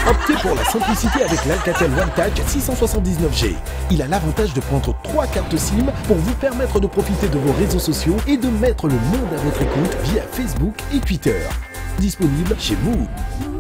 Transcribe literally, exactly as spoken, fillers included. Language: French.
Optez pour la simplicité avec l'Alcatel One Touch six cent soixante-dix-neuf G. Il a l'avantage de prendre trois cartes SIM pour vous permettre de profiter de vos réseaux sociaux et de mettre le monde à votre écoute via Facebook et Twitter. Disponible chez Move.